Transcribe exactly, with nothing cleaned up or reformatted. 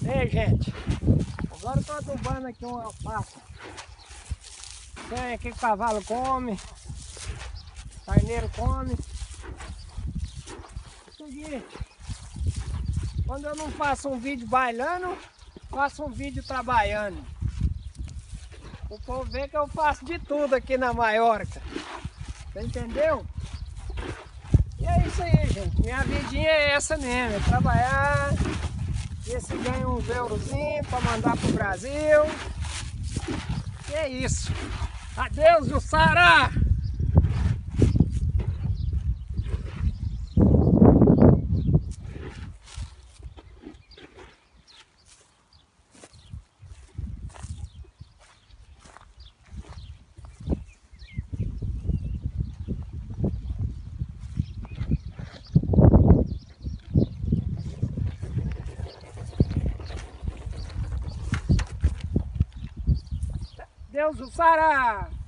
Ei, gente, agora eu tô adubando aqui uma alface. Tem aqui que o cavalo come, carneiro come. Seguinte, quando eu não faço um vídeo bailando, faço um vídeo trabalhando. O povo vê que eu faço de tudo aqui na Maiorca. Você entendeu? E é isso aí, gente. Minha vidinha é essa mesmo, é trabalhar, ver se ganha uns eurozinhos para mandar pro Brasil. E é isso. Adeus, Jussara! Deus, Jussara!